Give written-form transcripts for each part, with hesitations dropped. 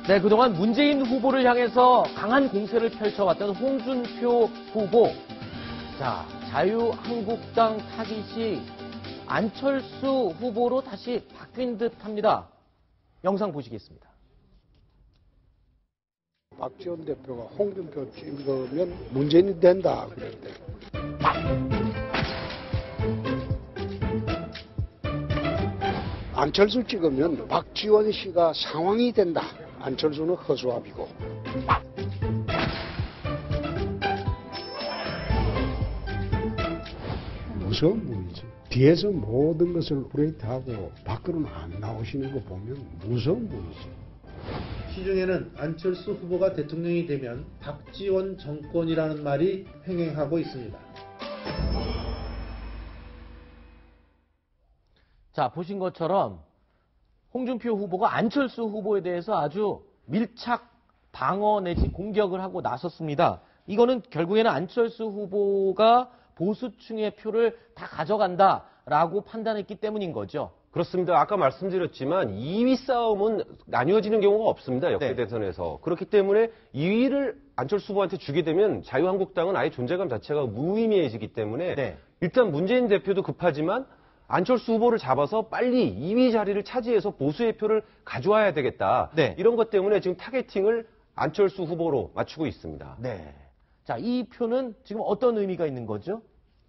네, 그동안 문재인 후보를 향해서 강한 공세를 펼쳐왔던 홍준표 후보. 자, 자유한국당 타깃이 안철수 후보로 다시 바뀐 듯합니다. 영상 보시겠습니다. 박지원 대표가 홍준표 찍으면 문재인이 된다 그랬대. 안철수 찍으면 박지원 씨가 상황이 된다. 안철수는 허수아비고. 무서운 분이죠. 뒤에서 모든 것을 브레이크하고 밖으로는 안 나오시는 거 보면 무서운 분이죠. 시중에는 안철수 후보가 대통령이 되면 박지원 정권이라는 말이 횡행하고 있습니다. 자, 보신 것처럼 홍준표 후보가 안철수 후보에 대해서 아주 밀착 방어 내지 공격을 하고 나섰습니다. 이거는 결국에는 안철수 후보가 보수층의 표를 다 가져간다라고 판단했기 때문인 거죠. 그렇습니다. 아까 말씀드렸지만 2위 싸움은 나뉘어지는 경우가 없습니다. 역대 대선에서. 그렇기 때문에 2위를 안철수 후보한테 주게 되면 자유한국당은 아예 존재감 자체가 무의미해지기 때문에 일단 문재인 대표도 급하지만 안철수 후보를 잡아서 빨리 2위 자리를 차지해서 보수의 표를 가져와야 되겠다. 이런 것 때문에 지금 타겟팅을 안철수 후보로 맞추고 있습니다. 네. 자, 이 표는 지금 어떤 의미가 있는 거죠?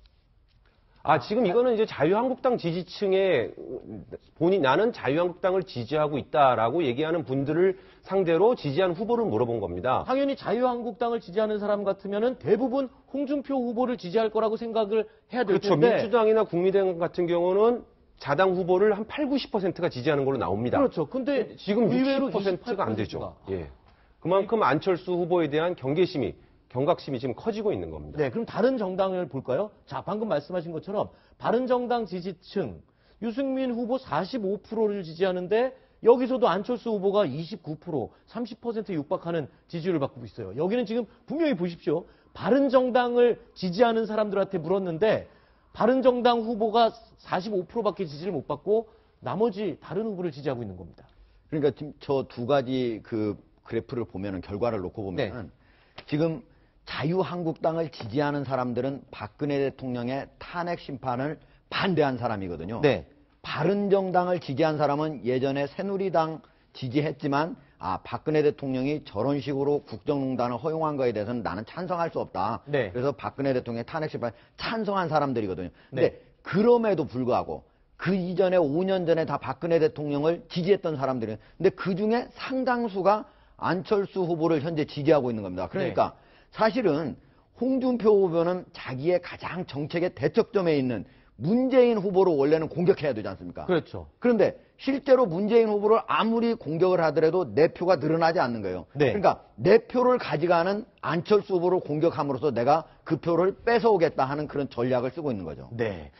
지금 이거는 이제 자유한국당 지지층에 나는 자유한국당을 지지하고 있다라고 얘기하는 분들을 상대로 지지한 후보를 물어본 겁니다. 당연히 자유한국당을 지지하는 사람 같으면은 대부분 홍준표 후보를 지지할 거라고 생각을 해야 될 텐데. 그렇죠. 민주당이나 국민의당 같은 경우는 자당 후보를 한 8, 90%가 지지하는 걸로 나옵니다. 그렇죠. 근데 지금 60%가 안 되죠. 예. 그만큼 안철수 후보에 대한 경각심이 지금 커지고 있는 겁니다. 네, 그럼 다른 정당을 볼까요? 자, 방금 말씀하신 것처럼 바른정당 지지층 유승민 후보 45%를 지지하는데 여기서도 안철수 후보가 29%, 30%에 육박하는 지지율을 받고 있어요. 여기는 지금 분명히 보십시오. 바른정당을 지지하는 사람들한테 물었는데 바른정당 후보가 45%밖에 지지를 못 받고 나머지 다른 후보를 지지하고 있는 겁니다. 그러니까 지금 저 두 가지 그 그래프를 보면은 결과를 놓고 보면은 지금 자유한국당을 지지하는 사람들은 박근혜 대통령의 탄핵 심판을 반대한 사람이거든요. 바른정당을 지지한 사람은 예전에 새누리당 지지했지만 박근혜 대통령이 저런 식으로 국정농단을 허용한 거에 대해서는 나는 찬성할 수 없다. 그래서 박근혜 대통령의 탄핵 심판에 찬성한 사람들이거든요. 근데 그럼에도 불구하고 그 이전에 5년 전에 다 박근혜 대통령을 지지했던 사람들이에요. 근데 그중에 상당수가 안철수 후보를 현재 지지하고 있는 겁니다. 그러니까 사실은 홍준표 후보는 자기의 가장 정책의 대척점에 있는 문재인 후보를 원래는 공격해야 되지 않습니까? 그렇죠. 그런데 실제로 문재인 후보를 아무리 공격을 하더라도 내 표가 늘어나지 않는 거예요. 그러니까 내 표를 가져가는 안철수 후보를 공격함으로써 내가 그 표를 뺏어오겠다 하는 그런 전략을 쓰고 있는 거죠.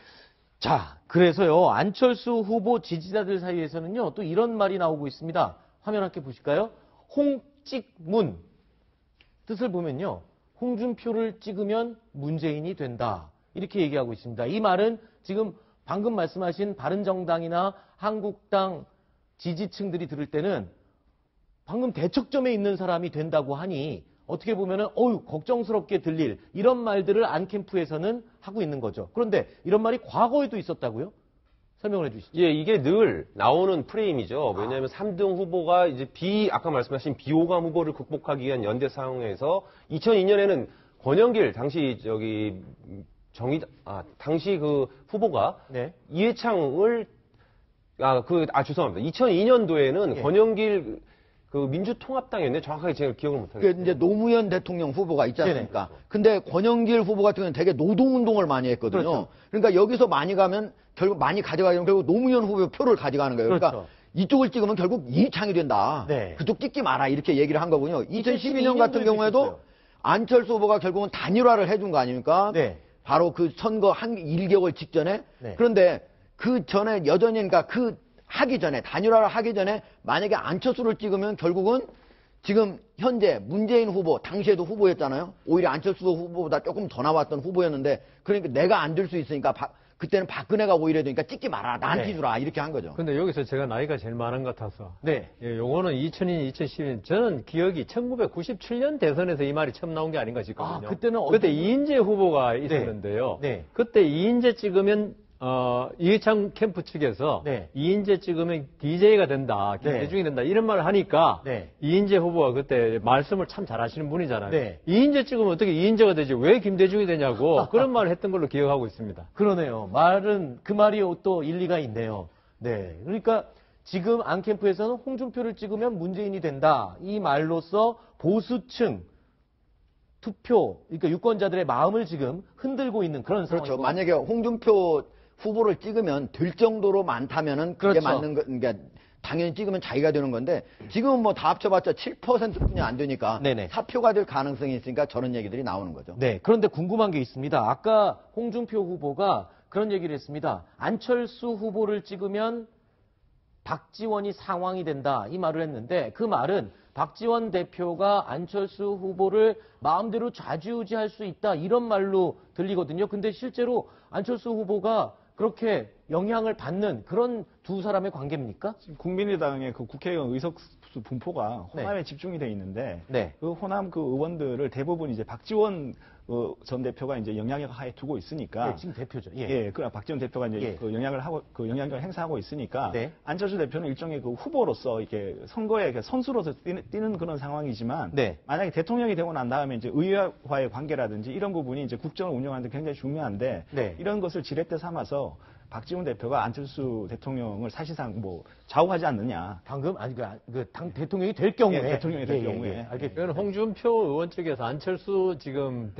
자, 그래서요, 안철수 후보 지지자들 사이에서는요, 또 이런 말이 나오고 있습니다. 화면 함께 보실까요? 홍찍문. 뜻을 보면요, 홍준표를 찍으면 문재인이 된다. 이렇게 얘기하고 있습니다. 이 말은 지금 방금 말씀하신 바른정당이나 한국당 지지층들이 들을 때는 방금 대척점에 있는 사람이 된다고 하니 어떻게 보면은 걱정스럽게 들릴 이런 말들을 안 캠프에서는 하고 있는 거죠. 그런데 이런 말이 과거에도 있었다고요? 설명을 해주시죠. 예, 이게 늘 나오는 프레임이죠. 왜냐하면 3등 후보가 이제 아까 말씀하신 비호감 후보를 극복하기 위한 연대 상황에서 2002년에는 권영길 당시 당시 그 후보가 이해창을 죄송합니다. 2002년도에는 권영길 그 민주통합당이었네. 정확하게 제가 기억을 못하겠어요. 이제 노무현 대통령 후보가 있지 않습니까? 근데 권영길 후보 같은 경우는 되게 노동운동을 많이 했거든요. 그러니까 여기서 많이 가면 결국 많이 가져가면 결국 노무현 후보 표를 가져가는 거예요. 그러니까 이쪽을 찍으면 결국 이해창이 된다. 그쪽 찍지 마라. 이렇게 얘기를 한 거군요. 2012년 같은 경우에도 안철수 후보가 결국은 단일화를 해준 거 아닙니까? 바로 그 선거 1개월 직전에. 그런데 그 전에 여전히 그러니까 단일화를 하기 전에 만약에 안철수를 찍으면 결국은 지금 현재 문재인 후보, 당시에도 후보였잖아요. 오히려 안철수 후보보다 조금 더 나왔던 후보였는데 그러니까 내가 안 될 수 있으니까 그때는 박근혜가 오히려 되니까 찍지 마라, 나한테 네. 주라 이렇게 한 거죠. 근데 여기서 제가 나이가 제일 많은 것 같아서. 네. 예, 요거는 2000년, 2010년. 저는 기억이 1997년 대선에서 이 말이 처음 나온 게 아닌가 싶거든요. 아, 그때는 그때 이인재 후보가 있었는데요. 네. 그때 이인재 찍으면, 이해창 캠프 측에서 네. 이인재 찍으면 DJ가 된다, 김대중이 된다, 이런 말을 하니까 네. 이인재 후보가 그때 말씀을 참 잘하시는 분이잖아요. 네. 이인재 찍으면 어떻게 이인재가 되지? 왜 김대중이 되냐고 그런 말을 했던 걸로 기억하고 있습니다. 그러네요. 그 말이 또 일리가 있네요. 네. 그러니까 지금 안 캠프에서는 홍준표를 찍으면 문재인이 된다. 이 말로써 보수층 투표, 그러니까 유권자들의 마음을 지금 흔들고 있는 그런 그렇죠. 상황이고. 만약에 홍준표 후보를 찍으면 될 정도로 많다면은 그게 그렇죠. 맞는 거, 그러니까 당연히 찍으면 자기가 되는 건데 지금은 뭐 다 합쳐봤자 7%뿐이 안 되니까 네네. 사표가 될 가능성이 있으니까 저런 얘기들이 나오는 거죠. 네. 그런데 궁금한 게 있습니다. 아까 홍준표 후보가 그런 얘기를 했습니다. 안철수 후보를 찍으면 박지원이 상황이 된다. 이 말을 했는데 그 말은 박지원 대표가 안철수 후보를 마음대로 좌지우지할 수 있다. 이런 말로 들리거든요. 근데 실제로 안철수 후보가 그렇게 영향을 받는 그런 두 사람의 관계입니까? 지금 국민의당의 그 국회의원 의석수 분포가 호남에 집중이 돼 있는데 네. 그 호남 그 의원들을 대부분 이제 박지원 전 대표가 이제 영향력 하에 두고 있으니까 네, 지금 대표죠. 예. 예, 그 박지원 대표가 이제 예. 그 영향력을 행사하고 있으니까 네. 안철수 대표는 일종의 그 후보로서 이렇게 선거에 이렇게 선수로서 뛰는 그런 상황이지만 네. 만약에 대통령이 되고 난 다음에 이제 의회와의 관계라든지 이런 부분이 이제 국정을 운영하는 데 굉장히 중요한데 네. 이런 것을 지렛대 삼아서 박지원 대표가 안철수 대통령을 사실상 뭐 좌우하지 않느냐. 방금 당 대통령이 될 경우에 예, 대통령이 될 경우에. 알겠습니다. 이건 홍준표 의원 측에서 안철수 지금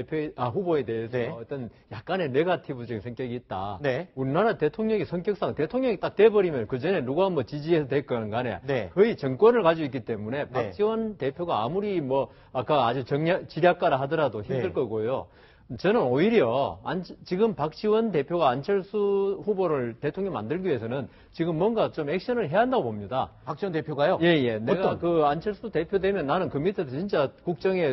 후보에 대해서 네. 어떤 약간의 네거티브적인 성격이 있다. 네. 우리나라 대통령이 성격상 대통령이 딱 돼버리면 그 전에 누가 뭐 지지해서 됐건 간에 네. 거의 정권을 가지고 있기 때문에 네. 박지원 대표가 아무리 뭐 아까 아주 지략가라 하더라도 힘들 네. 거고요. 저는 오히려 지금 박지원 대표가 안철수 후보를 대통령 만들기 위해서는 지금 뭔가 좀 액션을 해야 한다고 봅니다. 박지원 대표가요? 예. 내가 어떤? 그 안철수 대표 되면 나는 그 밑에서 진짜 국정의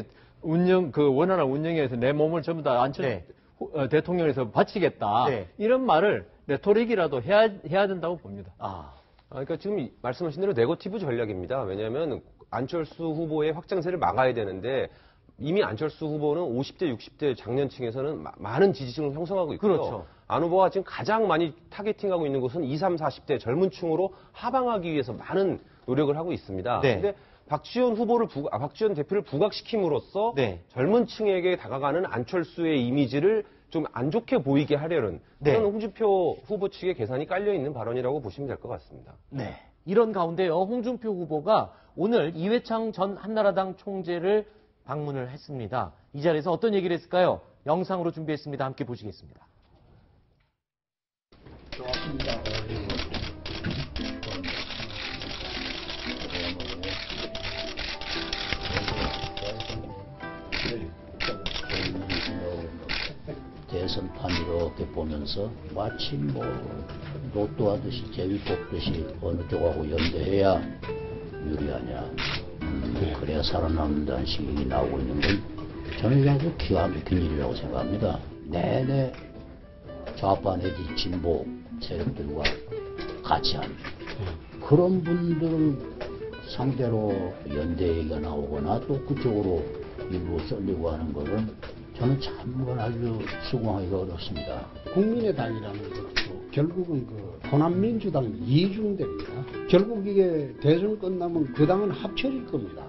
그 원활한 운영에서 내 몸을 전부 다 안철수 네. 대통령에서 바치겠다. 네. 이런 말을 레토릭이라도 해야 된다고 봅니다. 그러니까 지금 말씀하신 대로 네거티브 전략입니다. 왜냐하면 안철수 후보의 확장세를 막아야 되는데 이미 안철수 후보는 50대, 60대 장년층에서는 많은 지지층을 형성하고 있고요. 그렇죠. 안 후보가 지금 가장 많이 타겟팅하고 있는 곳은 20, 30, 40대 젊은 층으로 하방하기 위해서 많은 노력을 하고 있습니다. 네. 근데 박지원 대표를 부각시킴으로써 네. 젊은 층에게 다가가는 안철수의 이미지를 좀 안 좋게 보이게 하려는 네. 그런 홍준표 후보 측의 계산이 깔려 있는 발언이라고 보시면 될 것 같습니다. 네. 이런 가운데요, 홍준표 후보가 오늘 이회창 전 한나라당 총재를 방문을 했습니다. 이 자리에서 어떤 얘기를 했을까요? 영상으로 준비했습니다. 함께 보시겠습니다. 대선판 이렇게 보면서 마치 뭐 로또 하듯이 제비 뽑듯이 어느 쪽하고 연대해야 유리하냐, 그래야 살아남는다는 식이 나오고 있는 건 저는 이게 아주 기가 막힌 일이라고 생각합니다. 내내 좌파 내지 진보 세력들과 같이 하는 그런 분들을 상대로 연대 얘기가 나오거나 또 그쪽으로 일부 쏠리고 하는 것은 저는 참 그건 아주 수긍하기가 어렵습니다. 국민의당이라는 것도 결국은 그 호남민주당 이중대입니다. 결국 이게 대선 끝나면 그 당은 합쳐질 겁니다.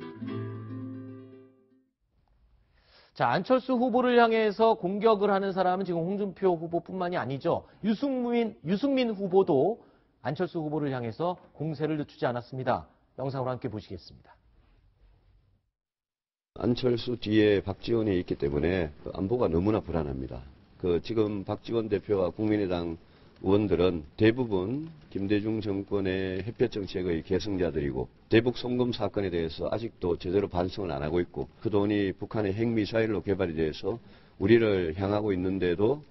자, 안철수 후보를 향해서 공격을 하는 사람은 지금 홍준표 후보뿐만이 아니죠. 유승민 후보도 안철수 후보를 향해서 공세를 늦추지 않았습니다. 영상으로 함께 보시겠습니다. 안철수 뒤에 박지원이 있기 때문에 안보가 너무나 불안합니다. 지금 박지원 대표와 국민의당 의원들은 대부분 김대중 정권의 햇볕 정책의 계승자들이고 대북 송금 사건에 대해서 아직도 제대로 반성을 안 하고 있고 그 돈이 북한의 핵미사일로 개발이 돼서 우리를 향하고 있는데도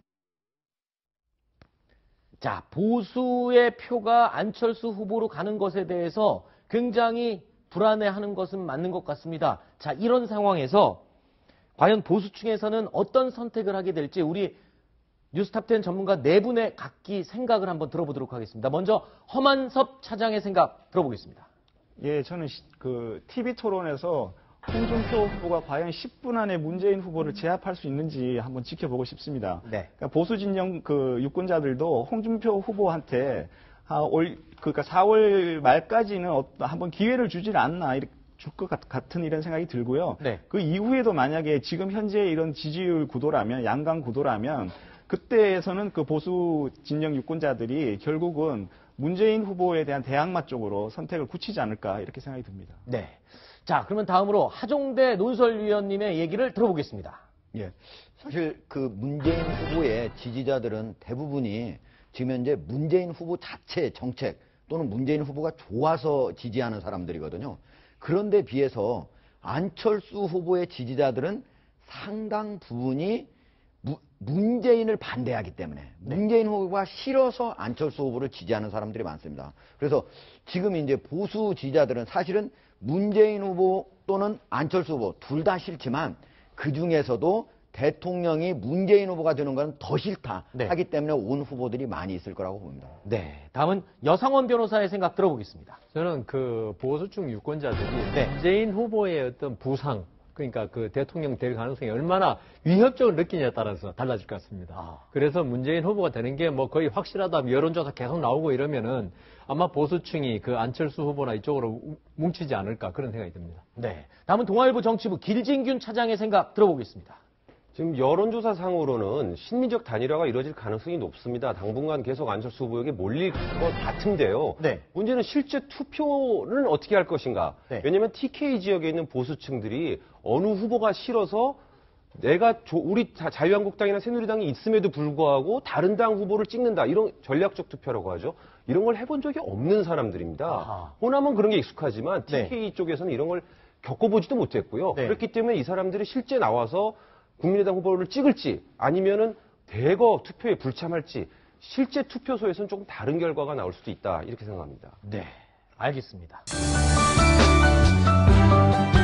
자, 보수의 표가 안철수 후보로 가는 것에 대해서 굉장히 불안해하는 것은 맞는 것 같습니다. 자, 이런 상황에서 과연 보수층에서는 어떤 선택을 하게 될지 우리 뉴스탑10 전문가 네 분의 각기 생각을 한번 들어보도록 하겠습니다. 먼저 허만섭 차장의 생각 들어보겠습니다. 예, 저는 그 TV 토론에서 홍준표 후보가 과연 10분 안에 문재인 후보를 제압할 수 있는지 한번 지켜보고 싶습니다. 네. 그러니까 보수 진영 그 유권자들도 홍준표 후보한테 그러니까 4월 말까지는 한번 기회를 주질 않나 이렇게 줄 것 같은 이런 생각이 들고요. 네. 그 이후에도 만약에 지금 현재 이런 지지율 구도라면 양강 구도라면 그때에서는 그 보수 진영 유권자들이 결국은 문재인 후보에 대한 대항마 쪽으로 선택을 굳히지 않을까 이렇게 생각이 듭니다. 네. 자, 그러면 다음으로 하종대 논설위원님의 얘기를 들어보겠습니다. 예. 사실 그 문재인 후보의 지지자들은 대부분이 지금 현재 문재인 후보 자체 정책 또는 문재인 후보가 좋아서 지지하는 사람들이거든요. 그런데 비해서 안철수 후보의 지지자들은 상당 부분이 문재인을 반대하기 때문에 문재인 후보가 싫어서 안철수 후보를 지지하는 사람들이 많습니다. 그래서 지금 이제 보수 지지자들은 사실은 문재인 후보 또는 안철수 후보 둘 다 싫지만 그 중에서도 대통령이 문재인 후보가 되는 건 더 싫다 네. 하기 때문에 온 후보들이 많이 있을 거라고 봅니다. 네. 다음은 여상원 변호사의 생각 들어보겠습니다. 저는 그 보수층 유권자들이 네. 문재인 후보의 어떤 부상, 그러니까 그 대통령 될 가능성이 얼마나 위협적으로 느끼냐에 따라서 달라질 것 같습니다. 그래서 문재인 후보가 되는 게 뭐 거의 확실하다, 여론조사 계속 나오고 이러면은 아마 보수층이 그 안철수 후보나 이쪽으로 뭉치지 않을까 그런 생각이 듭니다. 네. 다음은 동아일보 정치부 길진균 차장의 생각 들어보겠습니다. 지금 여론조사상으로는 신민적 단일화가 이루어질 가능성이 높습니다. 당분간 계속 안철수 후보에게 몰릴 것 같은데요. 네. 문제는 실제 투표는 어떻게 할 것인가. 네. 왜냐하면 TK 지역에 있는 보수층들이 어느 후보가 싫어서 우리 자유한국당이나 새누리당이 있음에도 불구하고 다른 당 후보를 찍는다. 이런 전략적 투표라고 하죠. 이런 걸 해본 적이 없는 사람들입니다. 아하. 호남은 그런 게 익숙하지만 네. TK 쪽에서는 이런 걸 겪어보지도 못했고요. 네. 그렇기 때문에 이 사람들이 실제 나와서 국민의당 후보를 찍을지 아니면은 대거 투표에 불참할지 실제 투표소에서는 조금 다른 결과가 나올 수도 있다. 이렇게 생각합니다. 네. 알겠습니다.